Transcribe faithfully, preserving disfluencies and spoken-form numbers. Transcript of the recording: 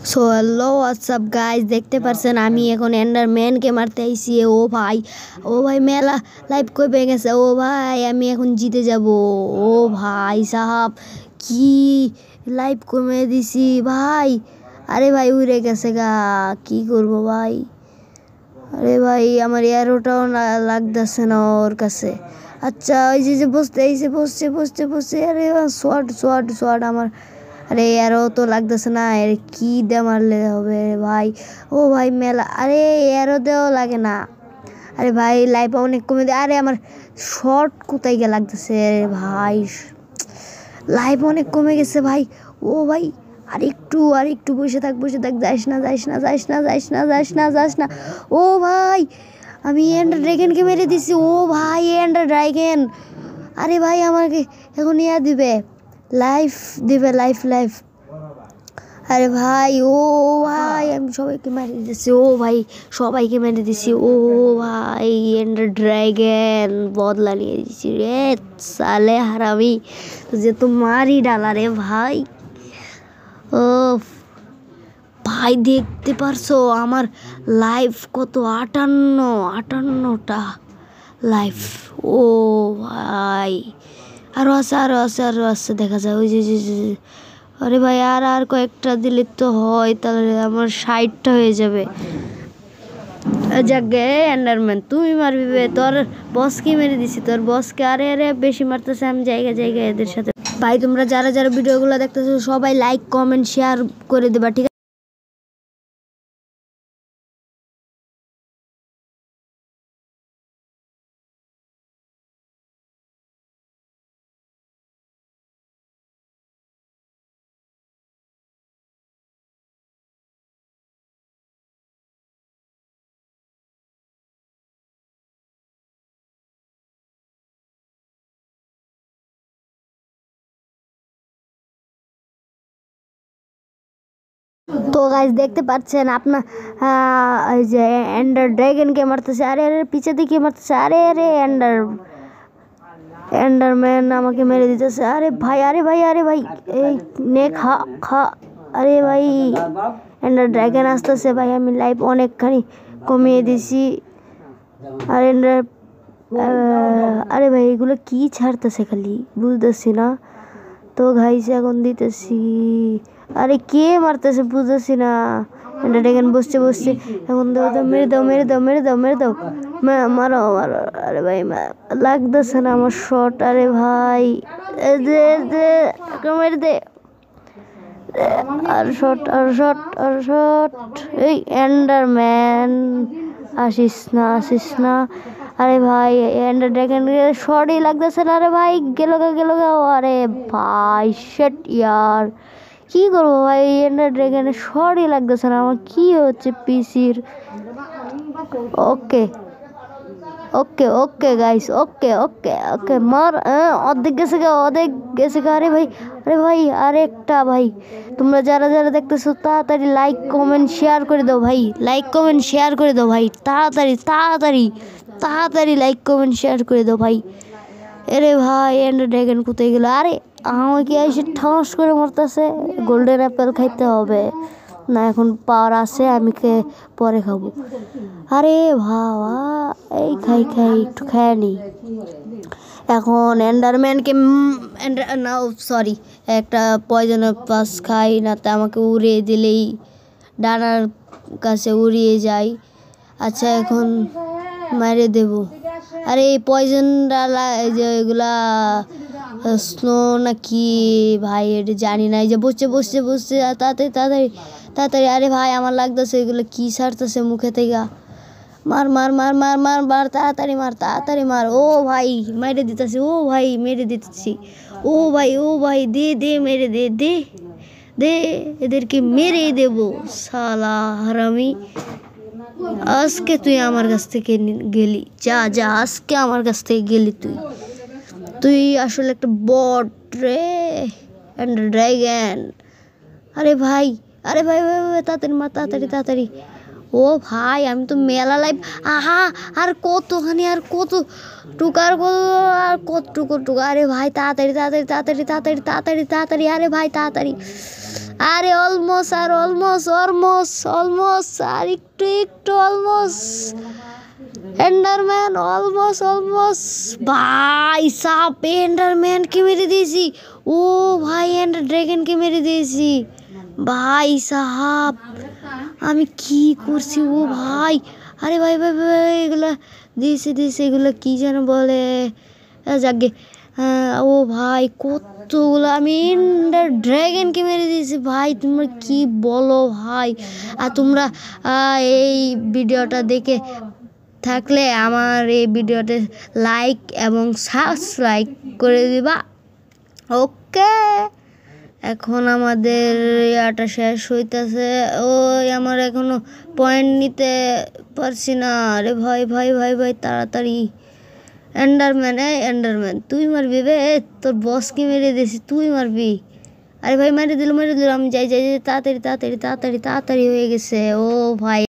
So hello WhatsApp guys, দেখতে পারছেন আমি এখন এন্ডারম্যানকে মারতে আইছি। ও ভাই ও ভাই মেলা লাইভ কই পেয়ে গেছে। ও ভাই আমি এখন জিতে যাব। ও ভাই সাহাব কি লাইভ কমে দিছি ভাই। আরে ভাই উড়ে গেছে গা, কি করব ভাই। আরে ভাই আমার এয়ারোটাও লাগতেছে না ওর কাছে। আচ্ছা ওই যে যে বসতে আইসে বসছে বসছে বসছে আরে শর্ট শর্ট শর্ট আমার। আরে এরও তো লাগতেছে না, এর কি দিয়ে মারলে হবে ভাই। ও ভাই মেলা, আরে এরও দেওয়া লাগে না। আরে ভাই লাইফ অনেক কমে দেয়। আরে আমার শর্ট কোথায় গিয়ে লাগতেছে ভাই, লাইফ অনেক কমে গেছে ভাই। ও ভাই আর একটু আর একটু বসে থাক বসে থাক, যাইস না যাইস না যাইস না যাইস না যাইস না যাইস না। ও ভাই আমি এন্ডার ড্রাগনকে মেরে দিছি। ও ভাই এন্ডার ড্রাগন, আরে ভাই আমাকে এখন ইয়া দিবে, লাইফ দিবে, লাইফ লাইফ। আরে ভাই ও ভাই আমি সবাইকে মেরে দিছি। ও ভাই সবাইকে মেরে দিছি। ও ভাই এন্ডার ড্রাগন বদলা নিয়ে দিছি রে সালে হারামি, যে তো মারি ডালা রে ভাই। ও ভাই দেখতে পারছো আমার লাইফ কত, আটান্ন আটান্নটা লাইফ। ও ভাই আরও আছে আরও আছে আরও আছে, দেখা যায় ওই যে আরে ভাই আর আর কয়েকটা দিলে তো হয়, তাহলে আমার ষাটটা হয়ে যাবে। যাকে এন্ডারম্যান তুমি মারবি বে, তোর বসকে মেরে দিছি, তোর বসকে। আরে আরে বেশি মারতেছে, আমি জায়গা জায়গায় এদের সাথে। ভাই তোমরা যারা যারা ভিডিওগুলো দেখতেছো সবাই লাইক কমেন্ট শেয়ার করে দেবা, ঠিক আছে? তো গাইজ দেখতে পাচ্ছেন আপনার এই যে এন্ডার ড্রাগনকে মারতেছে। আরে আরে পিছে দিকে মারতেছে। আরে আরে এন্ডার এন্ডারম্যান আমাকে মেরে দিতেছে। আরে ভাই আরে ভাই আরে ভাই এই নে খা খা। আরে ভাই এন্ডার ড্রাগন আসতেছে ভাই, আমি লাইভ অনেকখানি কমিয়ে দিছি। আর এন্ডার আরে ভাই এগুলো কি ছাড়তেছে খালি বুঝতেছি না। তো গাইস এখন দিতেছি। আরে কে মারতেছে বুঝতেছি না। এন্ডার ড্রাগন বসছে বসছে এখন দাও দাও মেরে দাও মেরে দাও মেরে দাও মেরে দাও মারো মারো। আরে ভাই লাগতেছে না আমার শট। আরে ভাই দে দে মেরে দে, আর শট আর শট আর শট। এই এন্ডারম্যান আসিস না আসিস না। আরে ভাই এন্ডার ড্রাগন শর্টই লাগতেছে না। আরে ভাই গেল গা গেল গা। আরে ভাই শেট ইয়ার, কি করবো ভাই এন্ডার ড্রাগনের শর্টই লাগতেছে না আমার। কি হচ্ছে পিসির? ওকে ওকে ওকে গাইস ওকে ওকে ওকে মার। অর্ধেক গেছে গা অর্ধেক গেছে গা। আরে ভাই আরে ভাই আরেকটা। ভাই তোমরা যারা যারা দেখতেছো তাড়াতাড়ি লাইক কমেন্ট শেয়ার করে দাও ভাই, লাইক কমেন্ট শেয়ার করে দাও ভাই, তাড়াতাড়ি তাড়াতাড়ি তাড়াতাড়ি লাইক কমেন্ট শেয়ার করে দাও ভাই। আরে ভাই এন্ডার ড্রাগন কোথায় গেল? আরে আমাকে এসে ঠাস করে মারতেছে। গোল্ডেন অ্যাপেল খাইতে হবে না, এখন পাওয়ার আছে, আমি পরে খাবো। আরে বাবা এই খাই খাই একটু খাই নি। এখন এন্ডারম্যানকে না সরি একটা পয়জনের পাস খাই না, তা আমাকে উড়িয়ে দিলেই ডানার কাছে উড়িয়ে যায়। আচ্ছা এখন মারে দেব। আরে এই পয়জনটা যে এগুলা স্নো না কি ভাই এটা জানি না। এই যে বসছে বসছে বসছে তাড়াতাড়ি তাড়াতাড়ি তাড়াতাড়ি। আরে ভাই আমার লাগতেছে এগুলো কি ছাড়তেছে মুখে থেকে। মার মার মার মার মার মার তাড়াতাড়ি মার তাড়াতাড়ি মার। ও ভাই মেরে দিতেছি। ও ভাই মেরে দিতেছি। ও ভাই ও ভাই দে দে মেরে দে দে দে, এদেরকে মেরে দেবো শালা হারামি। আজকে তুই আমার কাছ থেকে গেলি, যা যা আজকে আমার কাছ থেকে গেলি তুই। তুই আসলে একটা বট রে এন্ডার ড্রাগন। আরে ভাই আরে ভাই ভাই ভাই তাড়াতাড়ি মার তাড়াতাড়ি তাড়াতাড়ি। ও ভাই আমি তো মেলা লাইভ। আহা আর কতখানি আর কত টুকার কত আর কত টুকো টুকো। আরে ভাই তাড়াতাড়ি তাড়াতাড়ি তাড়াতাড়ি তাড়াতাড়ি তাড়াতাড়ি তাড়াতাড়ি। আরে ভাই তাড়াতাড়ি আরে অলমোস্ট আর অলমোস্ট অলমোস্ট অলমোস্ট আর একটু একটু অলমোস্ট এন্ডারম্যান অলমোস্ট অলমোস্ট ভাই সাপ এন্ডারম্যানকে মেরে দিয়েছি ও ভাই এন্ডার ড্রাগনকে মেরে দিয়েছি ভাই সাহাব আমি কি করছি ও ভাই আরে ভাই ভাই ভাই এগুলা দিয়েছে দিয়েছে এগুলো কি যেন বলে যাকে ও ভাই কতগুলো আমি এন্ডার ড্রাগনকে মেরে দিয়েছি ভাই তোমরা কি বলো ভাই আর তোমরা এই ভিডিওটা দেখে থাকলে আমার এই ভিডিওতে লাইক এবং সাবস্ক্রাইব করে দিবা ওকে এখন আমাদের ইয়াটা শেষ হইতেছে ওই আমার এখনো পয়েন্ট নিতে পারছি না আরে ভাই ভাই ভাই ভাই তাড়াতাড়ি এন্ডারম্যান এই এন্ডারম্যান তুই মারবি বে তোর বসকে মেরে দিয়েছি তুই মারবি আরে ভাই মেরে দিল মেরে দিল আমি যাই যাই তাড়াতাড়ি তাড়াতাড়ি তাড়াতাড়ি তাড়াতাড়ি হয়ে গেছে ও ভাই